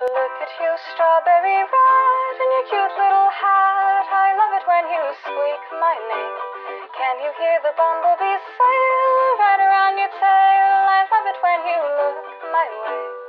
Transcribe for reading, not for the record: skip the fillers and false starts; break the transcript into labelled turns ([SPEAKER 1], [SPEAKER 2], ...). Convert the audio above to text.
[SPEAKER 1] Look at you, strawberry red, in your cute little hat. I love it when you squeak my name. Can you hear the bumblebee sail right around your tail? I love it when you look my way.